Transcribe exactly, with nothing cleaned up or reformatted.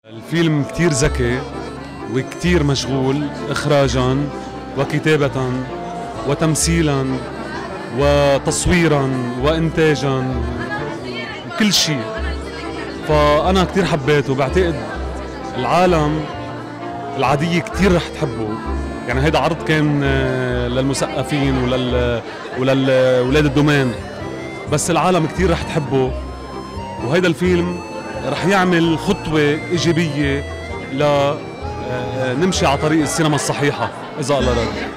الفيلم كتير ذكي وكتير مشغول إخراجاً وكتابة وتمثيلاً وتصويراً وإنتاجاً وكل شيء. فأنا كتير حبيته، بعتقد العالم العادية كتير رح تحبه. يعني هيدا عرض كان للمثقفين ولل وللولاد الدومان، بس العالم كتير رح تحبه، وهيدا الفيلم رح يعمل خطوة إيجابية لنمشي على طريق السينما الصحيحة إذا الله راد.